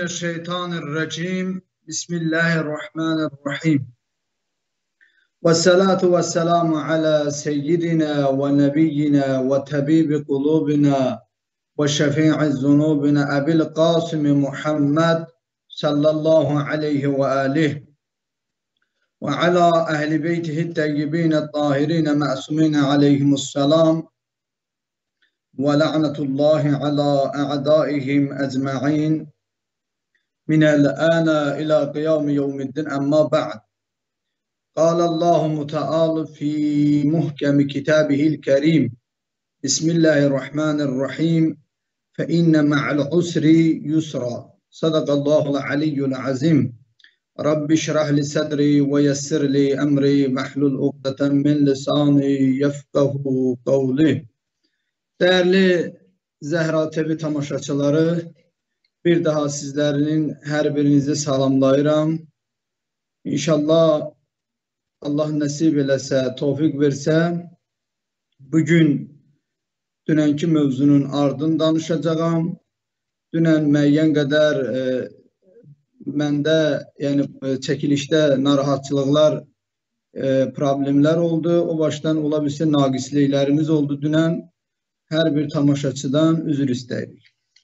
الشيطان الرجيم بسم الله الرحمن الرحيم والصلاة والسلام على سيدنا ونبينا وطبيب قلوبنا وشفيع ذنوبنا أبي القاسم محمد صلى الله عليه وآله وعلى أهل بيته الطيبين الطاهرين معصومين عليهم السلام ولعنة الله على أعدائهم أجمعين من الآن إلى قيام يوم الدين. أما بعد، قال الله تعالى في محكم كتابه الكريم بسم الله الرحمن الرحيم فإن مع العسر يسرا صدق الله العلي العظيم. رب اشرح لي صدري ويسر لي أمري واحلل عقدة من لساني يفقه قولي. Değerli Zehra TV tamaşaçıları, bir daha sizlerin her birinizi salamlayıram. İnşallah Allah nasip eləsə, tevfik versə, bugün dünənki mövzunun ardını danışacağım. Dünən müəyyən qədər məndə, yəni çəkilişdə narahatçılıqlar, problemlər oldu. O başdan ola bilsin naqisliklərimiz oldu dünən. Hər bir tamaşaçıdan üzr istəyirik.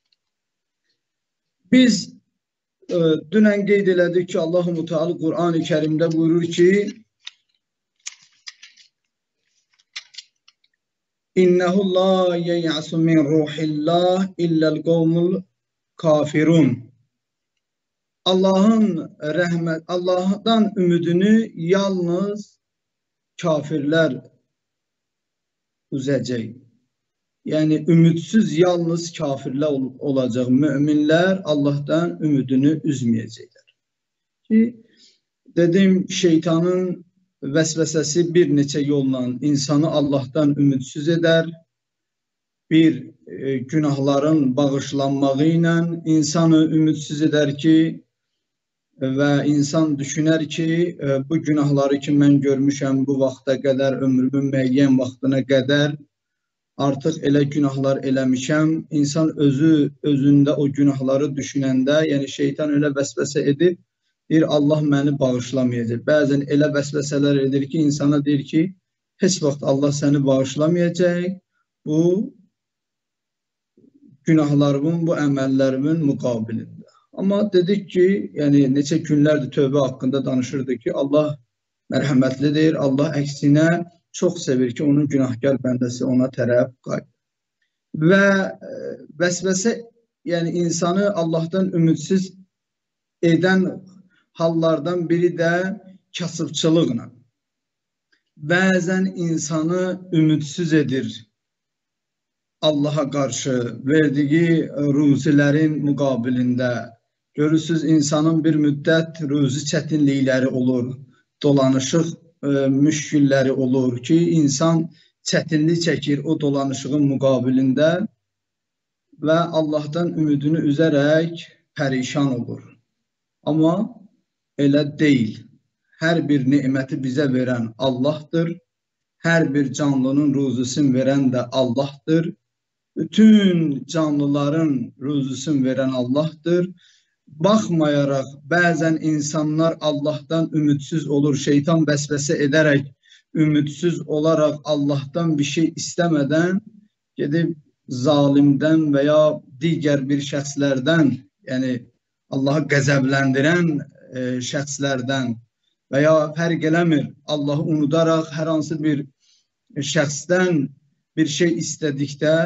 Biz dünən qeyd elədik ki, Allah-u Teala Qur'an-ı Kerimdə buyurur ki, İnnehu la yey'asu min ruhillah illel qavmul kafirun. Allah'tan ümidini yalnız kafirler üzəcək. Yani ümitsiz yalnız kafirler olacak. Müminler Allah'tan ümidini üzmeyecekler. Ki dedim, şeytanın vesvesesi bir neçə yolla insanı Allah'tan ümitsiz eder. Bir günahların bağışlanmağı ilə insanı ümitsiz eder ki ve insan düşüner ki bu günahları ki mən görmüşəm bu vaxta qədər, ömrümün müəyyən vaxtına qədər artıq elə günahlar eləmişəm. İnsan özündə o günahları düşünəndə, yəni şeytan elə vəsvəsə edir, deyir Allah məni bağışlamayacaq. Bəzən elə vəsvəsələr edir ki, insana deyir ki, heç vaxt Allah səni bağışlamayacaq. Bu günahlarımın, bu əməllərimin müqabilində. Amma dedik ki, yəni neçə günlərdir tövbə haqqında danışırdı ki, Allah mərhəmətlidir, Allah əksinə çok sevir ki onun günahkar bəndəsi ona tərəf qayıdır. Və vəsvəsə, yəni insanı Allah'tan ümidsiz edən hallardan biri də kasıbçılıqla. Bəzən insanı ümidsiz edir Allah'a qarşı verdiyi ruzilərin müqabilində. Görürsünüz, insanın bir müddət ruzi çətinlikləri olur, dolanışıq müşkilləri olur ki, insan çətinlik çəkir o dolanışığın müqabilində və Allah'tan ümidini üzərək pərişan olur. Amma elə deyil. Hər bir niməti bizə verən Allah'tır. Hər bir canlının ruzusunu verən də Allah'tır. Bütün canlıların ruzusunu verən Allah'tır. Baxmayaraq bəzən insanlar Allah'tan ümidsiz olur, şeytan vəsvəsə edərək ümidsiz olaraq Allah'tan bir şey istəmədən gedib zalimdən və ya digər bir şəxslərdən, yəni Allah'ı qəzəbləndirən şəxslərdən və ya fərq eləmir, Allah'ı unudaraq hər hansı bir şəxsdən bir şey istədikdə,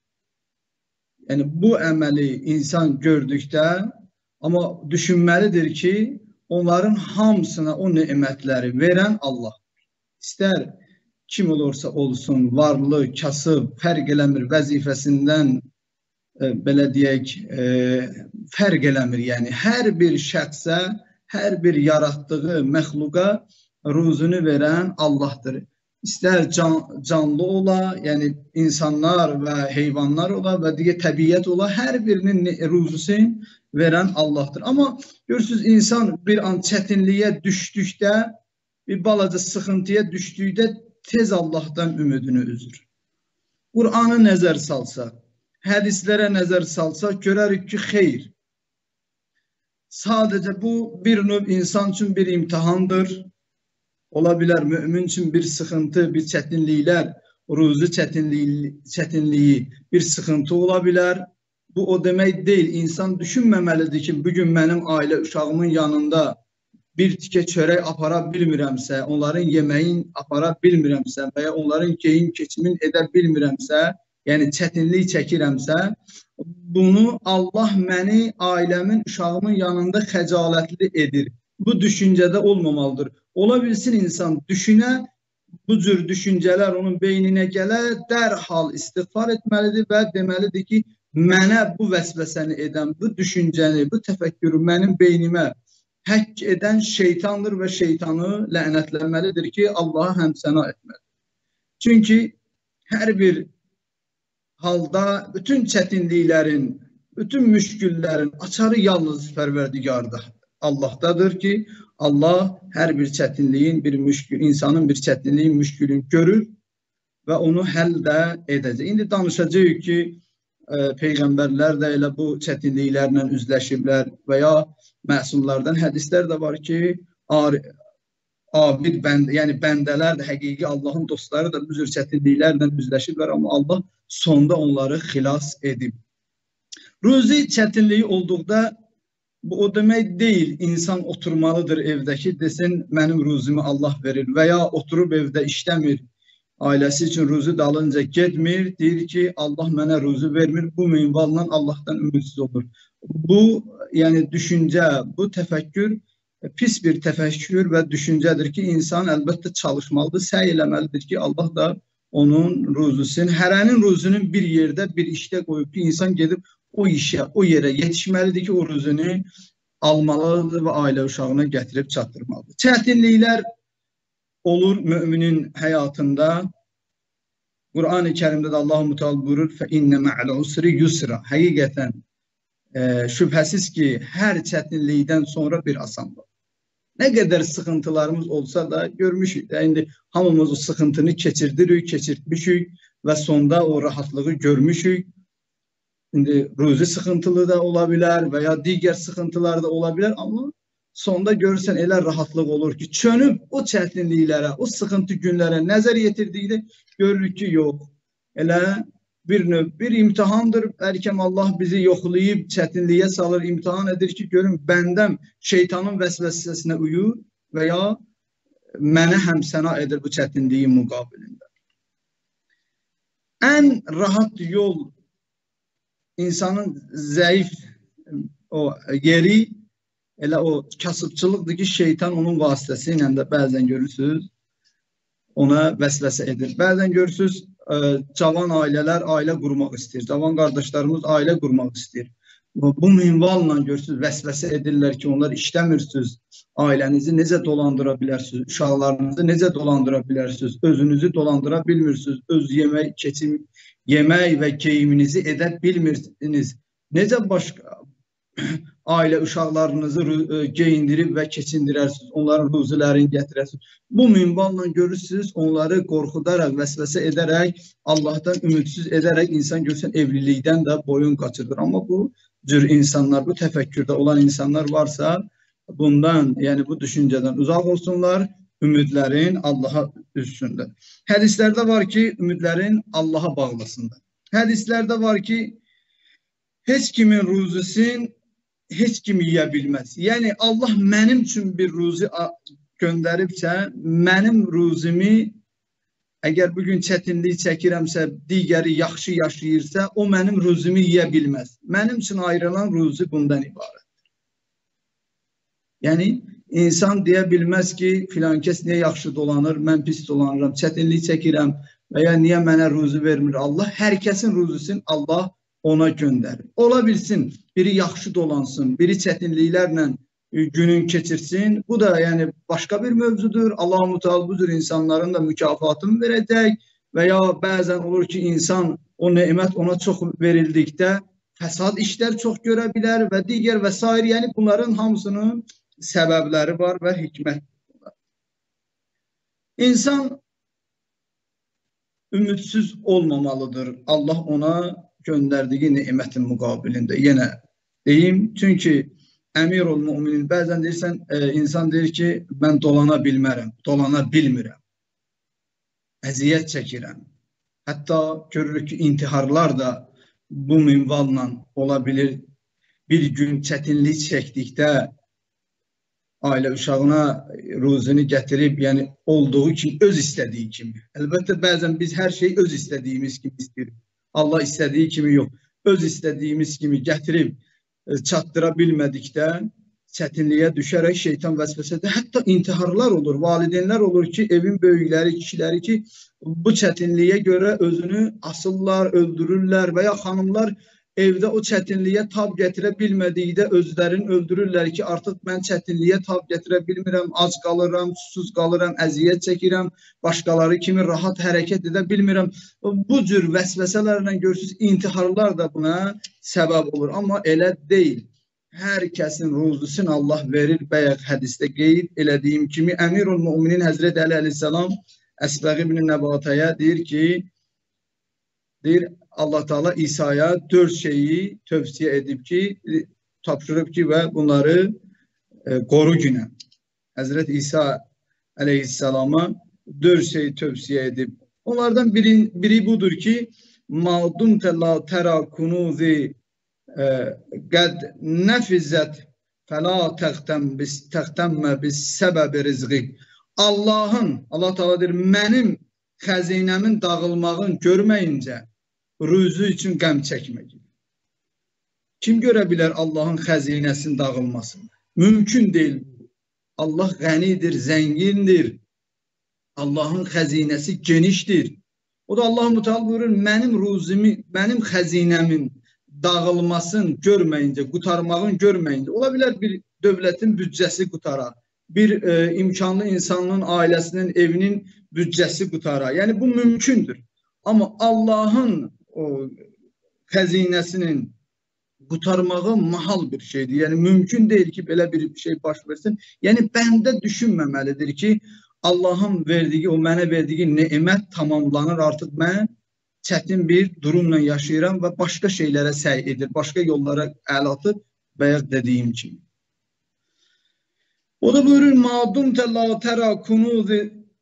yəni bu əməli insan gördükdə, amma düşünməlidir ki, onların hamısına o nimətləri verən Allah. İstər kim olursa olsun, varlı, kasıb, fərq eləmir, vəzifəsindən, belə deyək, fərq eləmir. Yəni, hər bir şəxsə, hər bir yaratdığı məxluqa ruzunu verən Allah'tır. İstər canlı ola, yəni insanlar və heyvanlar ola və digər təbiət ola, hər birinin ruzusu verən Allah'tır. Amma görürsünüz, insan bir an çətinliyə düşdükdə, bir balaca sıxıntıya düşdükdə tez Allah'tan ümidini üzür. Qur'anı nəzər salsaq, hədislərə nəzər salsaq görərik ki, xeyr. Sadece bu bir növ insan için bir imtihandır. Olabilir mümin için bir sıkıntı, bir çetinlikler, ruzi çetinliği, bir sıkıntı olabilir. Bu o demek değil. İnsan düşünmemelidir ki bugün benim aile uşağımın yanında bir tikə çörək apara bilmirəmsə, onların yeməyin apara bilmirəmsə və ya onların geyim keçimin edə bilmirəmsə, yəni çətinlik çəkirəmsə, bunu Allah məni ailəmin, uşağımın yanında xəcalətli edir. Bu düşüncədə olmamalıdır. Ola bilsin insan düşünə, bu cür düşüncələr onun beyninə gələ, dərhal istiğfar etməlidir və deməlidir ki, mənə bu vəsvəsəni edən, bu düşüncəni, bu təfəkkürü mənim beynimə həkk edən şeytandır və şeytanı lənətlənməlidir ki, Allaha həmsəna etməlidir. Çünki hər bir halda bütün çətinliklərin, bütün müşküllərin açarı yalnız Pərverdigarda, Allahdadır ki, Allah hər bir çətinliyin, bir müşkül, insanın bir çətinliyin, müşkülün görür və onu həll də edəcək. İndi danışacağıq ki, Peyğəmbərlər də elə bu çətinliklərlə üzləşiblər və ya məsumlardan hədislər də var ki, abid bəndə, yəni bəndələr də, həqiqi Allahın dostları da bu cür çətinliklərlə üzləşiblər, amma Allah sonda onları xilas edib. Ruzi çətinliyi olduqda bu o demək deyil, insan oturmalıdır evdəki, desin mənim ruzimi Allah verir və ya oturub evdə işləmir, ailəsi üçün ruzi dalınca getmir, deyir ki, Allah mənə ruzi vermir, bu minvalla Allahdan ümidsiz olur. Bu, yəni düşüncə, bu təfəkkür pis bir təfəkkür və düşüncədir ki, insan əlbəttə çalışmalıdır, səy eləməlidir ki, Allah da onun ruzisini, hərənin ruzinin bir yerdə, bir işdə qoyub ki, insan gedib o işə, o yerə yetişməlidir ki, o ruzini almalıdır və ailə uşağına gətirib çatdırmalıdır. Çətinliklər olur müminin həyatında. Qur'an-ı Kərimdə də Allah-u Teala buyurur, فَاِنَّ مَعَ الْعُسْرِ يُسْرًا. Həqiqətən, şübhəsiz ki, hər çətinlikdən sonra bir asanlıq. Nə qədər sıxıntılarımız olsa da görmüşük. İndi hamımız o sıxıntını keçirtmişük və sonda o rahatlığı görmüşük. İndi ruzi sıxıntılı da ola bilər və ya digər sıxıntılar da ola bilər, amma sonda görürsən elə rahatlıq olur ki, çönüb o çətinliklərə, o sıxıntı günlərə nəzər yetirdikdə görürük ki, yox. Elə bir imtihandır. Bəlkə Allah bizi yoxlayıb, çətinliyə salır, imtihan edir ki, görün, bəndəm şeytanın vəsvəsəsinə uyur və ya mənə həmsəna edir bu çətinliyin müqabilində. Ən rahat yol insanın zəif o yeri elə o kasıbçılıqdır ki, şeytan onun vasitəsilə də bəzən görürsünüz, ona vəsvəsə edir. Bəzən görürsünüz, cavan ailələr ailə qurmaq istəyir, cavan qardaşlarımız ailə qurmaq istəyir. Bu minvalla görürsünüz, vəsvəsə edirlər ki, onlar işləmirsiniz, ailənizi necə dolandıra bilərsiniz, uşaqlarınızı necə dolandıra bilərsiniz, özünüzü dolandıra bilmirsiniz, öz yemək və geyiminizi edə bilmirsiniz. Necə başqa ailə uşaqlarınızı geyindirib və keçindirərsiniz, onların ruzilərini gətirərsiniz. Bu minvalla görürsünüz, onları qorxudaraq, vəsvəsə edərək, Allahdan ümidsiz edərək insan görsən evlilikdən də boyun qaçırdır. Amma bu cür insanlar, bu təfəkkürdə olan insanlar varsa, bundan, yəni bu düşüncədən uzaq olsunlar, ümidlərin Allaha üstündə. Hədislərdə var ki, ümidlərin Allaha bağlasınlar. Hədislərdə var ki, heç kimin ruzisin heç kim yiyə bilməz. Yəni, Allah mənim üçün bir ruzi göndəribsə, mənim ruzimi, əgər bugün çətinlik çəkirəmsə, digəri yaxşı yaşayırsa, o mənim ruzimi yiyə bilməz. Mənim üçün ayrılan ruzi bundan ibarətdir. Yəni, insan deyə bilməz ki, filan kəs niyə yaxşı dolanır, mən pis dolanıram, çətinlik çəkirəm və ya niyə mənə ruzi vermir Allah. Hər kəsin ruzisini Allah ona göndərir. Ola bilsin, biri yaxşı dolansın, biri çətinliklərlə günün keçirsin. Bu da yəni başqa bir mövzudur. Allah-u Teala bu cür insanların da mükafatını verəcək və ya bəzən olur ki, insan o nemət ona çox verildikdə fəsad işlər çox görə bilər və digər və s. Yəni bunların hamısının səbəbləri var və hikmət var. İnsan ümidsiz olmamalıdır. Allah ona göndərdiyi nemətin müqabilində. Yenə deyim, çünki Əmirul müminin. Bəzən deyirsən, insan deyir ki, mən dolana bilmərəm, dolana bilmirəm. Əziyyət çəkirəm. Hətta görürük ki, intiharlar da bu minvalla ola bilir. Bir gün çətinlik çəkdikdə ailə uşağına ruzunu gətirib, yəni olduğu kimi, öz istədiyi kimi. Əlbəttə, bəzən biz hər şeyi öz istədiyimiz kimi istəyirik. Allah istədiyi kimi yox. Öz istədiyimiz kimi gətirib çatdıra bilmədikdə çətinliyə düşərək şeytan vəsvəsədə hətta intiharlar olur. Valideynlər olur ki, evin böyükləri, kişiləri ki, bu çətinliyə görə özünü asırlar, öldürürlər və ya xanımlar evdə o çətinliyə tab gətirə bilmədikdə özlərini öldürürlər ki, artıq mən çətinliyə tab gətirə bilmirəm, ac qalıram, susuz qalıram, əziyyət çəkirəm, başqaları kimi rahat hərəkət edə bilmirəm. Bu cür vəsvəsələrlə görürsünüz, intiharlar da buna səbəb olur. Amma elə deyil. Hər kəsin ruzusunu Allah verir. Bayaq hədisdə qeyd elədiyim kimi Əmirul Müminin Həzrəti Əli əleyhissalam Əsbəğ ibn Nəbatəyə deyir ki, Allah Teala İsa'ya 4 şeyi tövsiyə edib ki, tapşırıb ki və bunları qoru günə. Həzrət İsa əleyhissalama 4 şeyi tövsiyə edib. Onlardan biri budur ki, ma'dumte la tera kunuzi qəd nəfizət fəla təxtəmmə bis səbəbi rizqi. Allah Teala deyir, mənim xəzinəmin dağılmağını görməyincə ruzu üçün qəm çəkmək. Kim görə bilər Allahın xəzinəsinin dağılmasını? Mümkün deyil. Allah qənidir, zəngindir. Allahın xəzinəsi genişdir. O da Allah Müteala buyurur, mənim ruzumu, mənim xəzinəmin dağılmasını görməyincə, qutarmağını görməyincə. Ola bilər bir dövlətin büdcəsi qutara, bir imkanlı insanın, ailəsinin, evinin büdcəsi qutara. Yəni bu mümkündür. Amma Allahın o xəzinəsinin qutarmağı mahal bir şeydir. Yəni mümkün deyil ki, belə bir şey baş versin. Yəni bəndə düşünməməlidir ki, Allahın verdiyi, o mənə verdiyi nemət tamamlanır. Artıq mən çətin bir durumla yaşayıram və başqa şeylərə səy edir, başqa yollara əl atır, bayaq dediyim kimi. O da buyurur, ma'dumte la tera kunuzi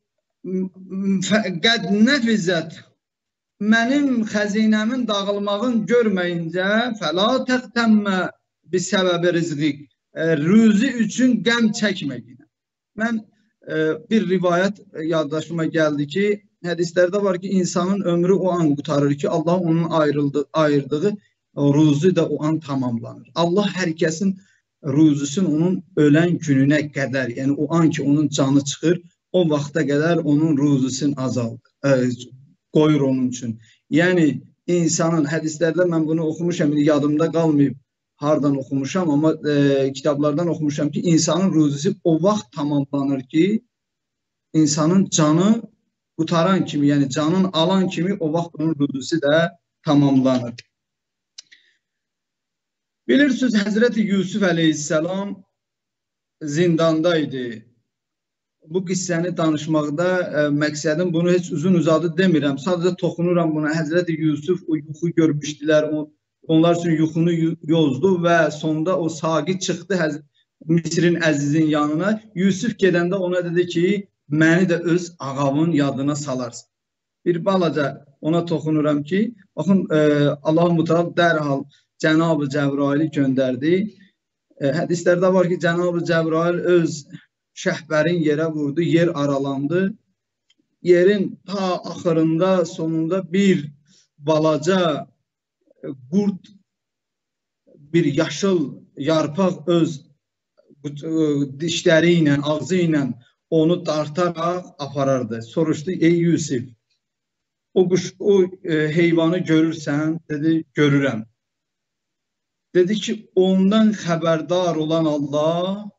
qəd nəfizət. Mənim xəzinəmin dağılmağını görməyincə fəla təxtəmmə bir səbəbi rizqi. Ruzi üçün qəm çəkməyinə. Mən bir rivayət yaddaşıma gəldi ki, hədislərdə var ki, insanın ömrü o an qutarır ki, Allah onun ayırdığı ruzi də o an tamamlanır. Allah hər kəsin ruzusunu onun ölən gününə qədər, yəni o an ki, onun canı çıxır, o vaxta qədər onun ruzusunu azaldır, qoyur onun üçün. Yəni, insanın, hədislərdə mən bunu oxumuşam, yadımda qalmayıb, hardan oxumuşam, amma kitablardan oxumuşam ki, insanın ruzusu o vaxt tamamlanır ki, insanın canı qutaran kimi, yəni canın alan kimi o vaxt onun ruzusu da tamamlanır. Bilirsiniz, Həzrəti Yusuf əleyhissalam zindandaydı. Bu qissəni danışmaqda məqsədim bunu heç uzun-uzadı demirəm. Sadəcə toxunuram buna. Həzrəti Yusuf o yuxu görmüşdülər. Onlar üçün yuxunu yozdu və sonda o saqit çıxdı Misrin əzizin yanına. Yusuf gedəndə ona dedi ki, məni də öz ağamın yadına salarsın. Bir balaca ona toxunuram ki, baxın, Allah-u Müteala dərhal Cənab-ı Cəbraili göndərdi. Hədislərdə var ki, Cənab-ı Cəbrail öz şəhbərin yerə vurdu, yer aralandı. Yerin ta axırında, sonunda bir balaca qurd, bir yaşıl yarpaq öz dişləri ilə, ağzı ilə onu dartaraq aparardı. Soruşdu, ey Yusuf, o heyvanı görürsən? Dedi, görürəm. Dedi ki, ondan xəbərdar olan Allah,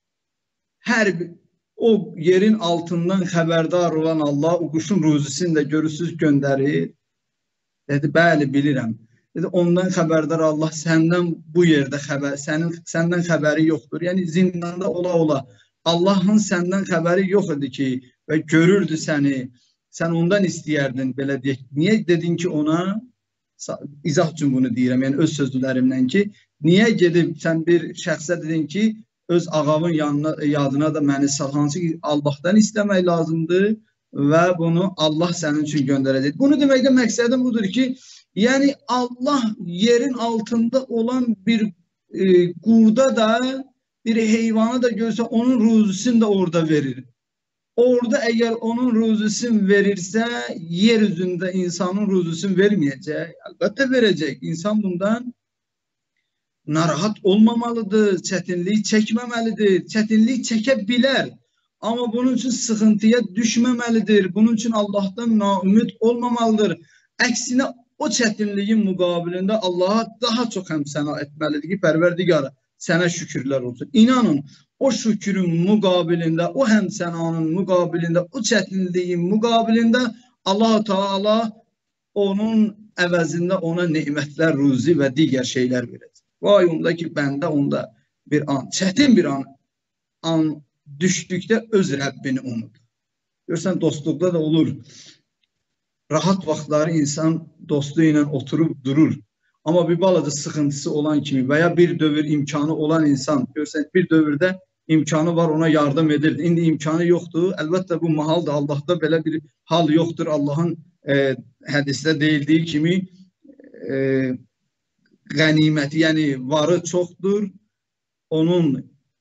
o yerin altından xəbərdar olan Allah, o quşun ruzusunu da görürsüz göndərir. Dedi, bəli, bilirəm. Dedi, ondan xəbərdar Allah səndən bu yerdə səndən xəbəri yoxdur. Yəni, zindanda ola-ola. Allahın səndən xəbəri yox idi ki, və görürdü səni, sən ondan istəyərdin, belə deyək. Niyə dedin ki ona? izah üçün bunu deyirəm, yəni öz sözlərimdən ki, niyə gedib sən bir şəxsə dedin ki, öz ağamın yadına da məni sal, hansı ki Allahdan istəmək lazımdır və bunu Allah sənin üçün göndərəcək. Bunu deməkdə məqsədim budur ki, yəni Allah yerin altında olan bir qurda da, bir heyvanı da görsə onun ruzisini də orada verir. Orada əgər onun ruzisini verirsə, yer üzündə insanın ruzisini verməyəcək, əlbəttə verəcək. İnsan bundan narahat olmamalıdır, çətinlik çəkməməlidir, çətinlik çəkə bilər. Amma bunun üçün sıxıntıya düşməməlidir, bunun üçün Allahdan naümid olmamalıdır. Əksinə o çətinliyin müqabilində Allaha daha çox həmsəna etməlidir ki, Pərverdigara, sənə şükürlər olsun. İnanın, o şükrün müqabilində, o həmsənanın müqabilində, o çətinliyin müqabilində Allah-u Teala onun əvəzində ona nemətlər, ruzi və digər şeylər verəcək. Vay onda ki, bəndə onda bir an, çətin bir an düşdükdə öz Rəbbini unudur. Görsən, dostluqda da olur. Rahat vaxtları insan dostu ilə oturub durur. Amma bir balaca sıxıntısı olan kimi və ya bir dövr imkanı olan insan, görsən, bir dövrdə imkanı var, ona yardım edirdi. İndi imkanı yoxdur. Əlbəttə, bu mahaldır. Allahda belə bir hal yoxdur. Allahın hədisdə deyildiyi kimi qəniməti, yəni varı çoxdur. Onun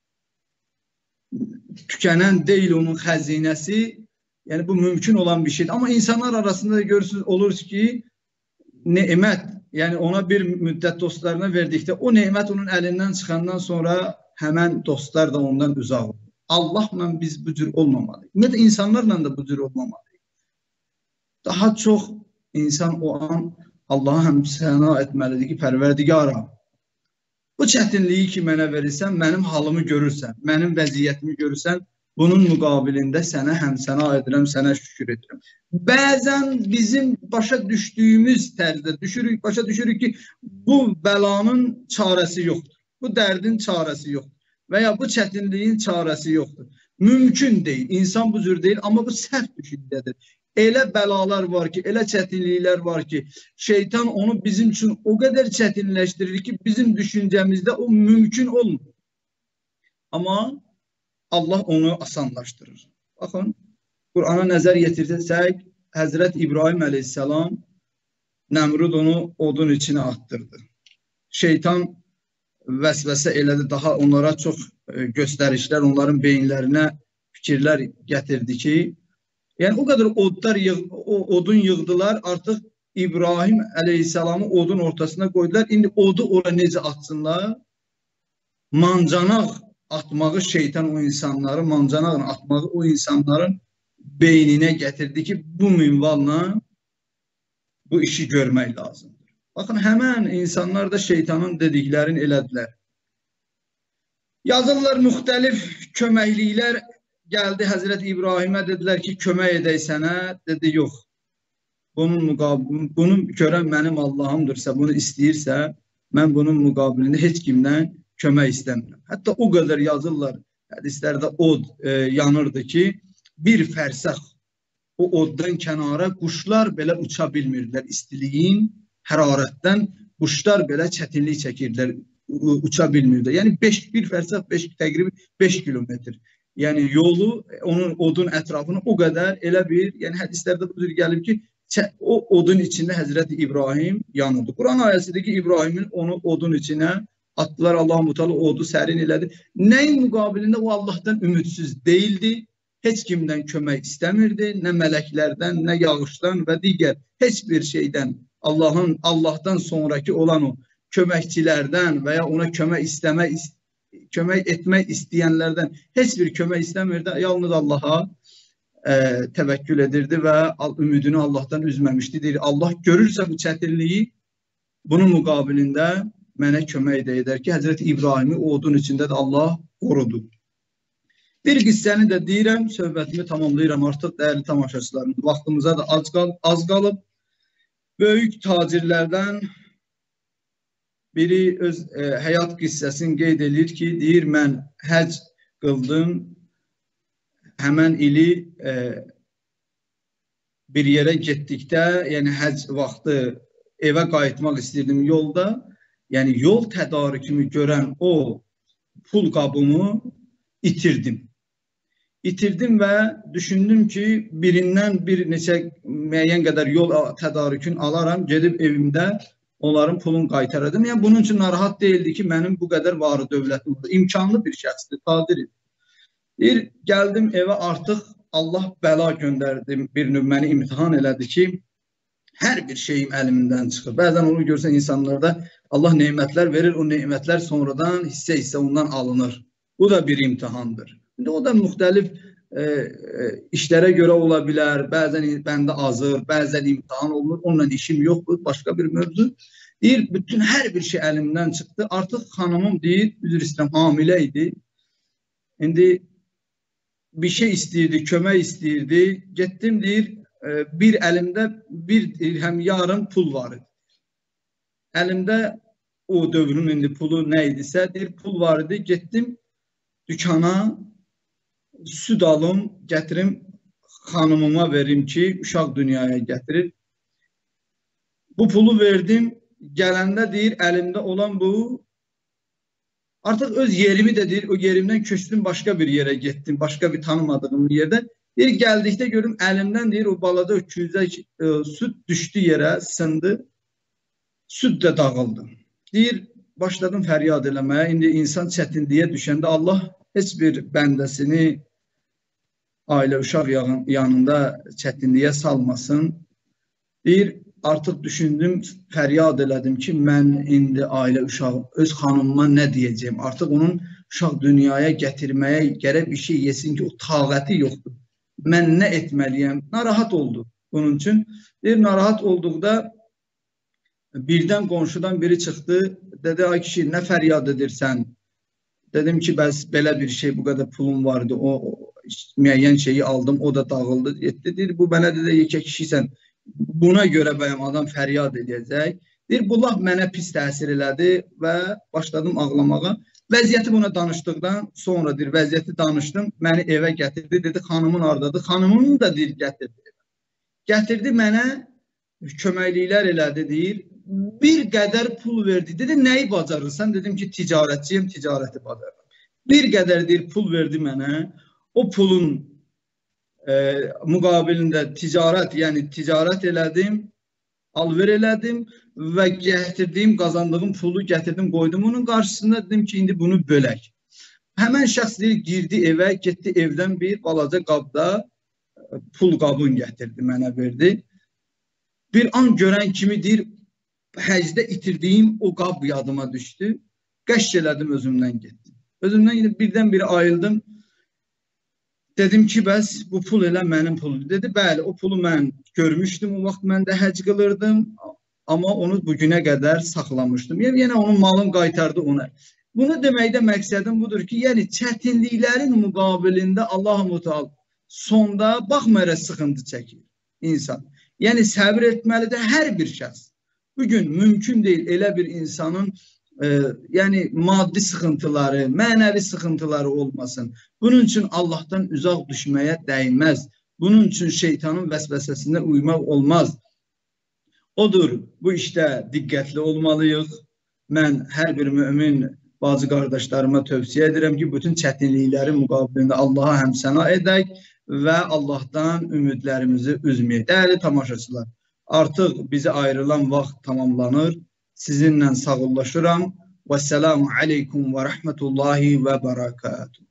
tükənən deyil, onun xəzinəsi. Yəni, bu mümkün olan bir şeydir. Amma insanlar arasında görürsünüz, olur ki, nemət, yəni ona bir müddət dostlarına verdikdə, o nemət onun əlindən çıxandan sonra həmən dostlar da ondan uzaq olur. Allahla biz bu cür olmamalıyıq. Ümumiyyətlə, insanlarla da bu cür olmamalıyıq. Daha çox insan o an Allaha həmsəna etməlidir ki, Pərverdigara, bu çətinliyi ki, mənə verirsən, mənim halımı görürsən, mənim vəziyyətimi görürsən, bunun müqabilində sənə həmsəna edirəm, sənə şükür edirəm. Bəzən bizim başa düşdüyümüz tərzdə başa düşürük ki, bu bəlanın çarəsi yoxdur, bu dərdin çarəsi yoxdur və ya bu çətinliyin çarəsi yoxdur. Mümkün deyil, insan bu cür deyil, amma bu səhv düşüncədir. Elə bəlalar var ki, elə çətinliklər var ki, şeytan onu bizim üçün o qədər çətinləşdirir ki, bizim düşüncəmizdə o mümkün olmur. Amma Allah onu asanlaşdırır. Baxın, Qur'ana nəzər yetirsək, Həzrət İbrahim əleyhissalam, Nəmrud onu odun içinə attırdı. Şeytan vəsvəsə elədi, daha onlara çox göstərişlər, onların beyinlərinə fikirlər gətirdi ki, yəni o qədər odun yığdılar, artıq İbrahim əleyhissalamı odun ortasına qoydular. İndi odu ora necə atsınlar? Mancanaq atmağı şeytan o insanları, mancanaqla atmağı o insanların beyninə gətirdi ki, bu minvalla bu işi görmək lazımdır. Baxın, həmən insanlar da şeytanın dediklərini elədilər. Yazırlar müxtəlif köməkliklər gəldi Həzrət İbrahimə, dedilər ki, kömək edək sənə, dedi, yox. Bunu görən mənim Allahımdırsa, bunu istəyirsə, mən bunun müqabilində heç kimdən kömək istəmirəm. Hətta o qədər yazırlar, hədislərdə od yanırdı ki, bir fərsəx o oddan kənara quşlar belə uça bilmirdilər. İstiliyin, hərarətdən quşlar belə çətinlik çəkirdilər, uça bilmirdilər. Yəni bir fərsəx təqribi 5 kilometr. Yəni yolu, onun odun ətrafını o qədər elə bir, yəni hədislərdə bu cür gəlib ki, o odun içində Həzrəti İbrahim yanırdı. Quran ayəsidir ki, İbrahimin onu odun içinə atdılar, Allah-u Teala odu sərin elədi. Nəyin müqabilində o Allahdan ümidsiz deyildi, heç kimdən kömək istəmirdi, nə mələklərdən, nə yağışdan və digər heç bir şeydən, Allahdan sonraki olan o köməkçilərdən və ya ona kömək etmək istəyənlərdən heç bir kömək istəmirdi, yalnız Allaha təvəkkül edirdi və ümidini Allahdan üzməmişdi. Deyir, Allah görürsə bu çətinliyi, bunun müqabilində mənə kömək edər ki, Həzrəti İbrahimi odun içində də Allah qorudu. Bir qissəni də deyirəm, söhbətimi tamamlayıram artıq, dəyərli tamaşaçılarım. Vaxtımıza da az qalıb. Böyük tacirlərdən biri öz həyat qissəsini qeyd edir ki, deyir, mən həc qıldım, həmən ili bir yerə getdikdə, yəni həc vaxtı evə qayıtmaq istəyirdim yolda. Yəni yol tədarükümü görən o pul qabımı itirdim. İtirdim və düşündüm ki, birindən bir neçə müəyyən qədər yol tədarükünü alaram, gedib evimdə onların pulunu qaytaradım. Yəni bunun üçün narahat deyildi ki, mənim bu qədər varı dövlətim var. İmkanlı bir şəxsdir, qadir. Gəldim evə, artıq Allah bəla göndərdi, bir növ məni imtihan elədi ki, hər bir şeyim əlimdən çıxır. Bəzən onu görsən insanlarda Allah nemətlər verir, o nemətlər sonradan hissə-hissə ondan alınır. Bu da bir imtihandır. İndi o da müxtəlif işlərə görə ola bilər, bəzən bəndə azır, bəzən imtihan olunur, onunla işim yoxdur, başqa bir mövzu. Deyir, bütün hər bir şey əlimdən çıxdı. Artıq xanımım deyir, üzr istəyirəm, hamilə idi. İndi bir şey istəyirdi, kömək istəyirdi. Getdim, deyir, bir əlimdə bir dirhəm yarım pul var idi. Əlimdə o dövrün indi pulu nə idisə, deyir, pul var idi. Getdim dükana, süd alım, gətirim, xanımıma verim ki, uşaq dünyaya gətirir. Bu pulu verdim, gələndə deyir, əlimdə olan bu, artıq öz yerimi də deyir, o yerimdən köçdüm, başqa bir yerə getdim, başqa bir tanımadığım bir yerdə. Deyir, gəldikdə görüm, əlimdən deyir, o balada öküzdə süd düşdü yerə, sındı, süd də dağıldı. Deyir, başladım fəryad eləməyə, indi insan çətinliyə düşəndə Allah heç bir bəndəsini ailə, uşaq yanında çətinliyə salmasın. Deyir, artıq düşündüm, fəryad elədim ki, mən indi ailə, uşaq, öz xanımıma nə deyəcəyim? Artıq onun uşaq dünyaya gətirməyə gərək bir şey yesin ki, o taqəti yoxdur. Mən nə etməliyəm? Narahat oldu bunun üçün. Deyir, narahat olduqda birdən qonşudan biri çıxdı, dedi, ay kişi, nə fəryad edirsən? Dedim ki, bəs belə bir şey, bu qədər pulum vardı, o müəyyən şeyi aldım, o da dağıldı. Deyir, bu mənə dedi, yekə kişiysən, buna görə bəyəm adam fəryad edəcək. Deyir, bu laf mənə pis təsir elədi və başladım ağlamağa. Vəziyyəti buna danışdıqdan sonra, deyir, vəziyyəti danışdım, məni evə gətirdi, dedi, xanımın hardadır? Xanımın da deyir, gətirdi. Gətirdi mənə, köməkliklər elədi, deyir, bir qədər pul verdi. Dedi, nəyi bacarırsan? Dedim ki, ticarətçiyim, ticarəti bacarıram. Bir qədər deyir, pul verdi mənə. O pulun müqabilində ticarət, yəni ticarət elədim, alver elədim və gətirdiyim, qazandığım pulu gətirdim, qoydum. Onun qarşısında dedim ki, indi bunu bölək. Həmən şəxs deyir, girdi evə, getdi evdən bir balaca qabda pul qabın gətirdi, mənə verdi. Bir an görən kimi deyir, həcdə itirdiyim o qab yadıma düşdü. Qəşş elədim, özümdən getdim. Özümdən gidip birdən-biri ayıldım. Dedim ki, bəs bu pul elə mənim pulum. Dedi, bəli, o pulu mən görmüşdüm. O vaxt mən də həc qılırdım. Amma onu bugünə qədər saxlamışdım. Yəni, yenə onun malını qaytardı ona. Bunu deməkdə məqsədim budur ki, yəni çətinliklərin müqabilində Allah-u Teala sonda baxmayaraq sıxıntı çəkir insan. Yəni, səbir etməlidir hər bir şəxs. Bugün mümkün deyil elə bir insanın yəni maddi sıxıntıları, mənəvi sıxıntıları olmasın. Bunun üçün Allahdan uzaq düşməyə dəyməz. Bunun üçün şeytanın vəsvəsəsinə uymaq olmaz. Odur, bu işdə diqqətli olmalıyıq. Mən hər bir mümin bazı qardaşlarıma tövsiyə edirəm ki, bütün çətinliklərin müqabilində Allaha həmsəna edək və Allahdan ümidlərimizi üzməyək. Dəyərli tamaşaçılar, artıq bizi ayrılan vaxt tamamlanır. Sizinlə sağollaşıram. Vəsselamu aleykum və rəhmətullahi və bərəkatuhu.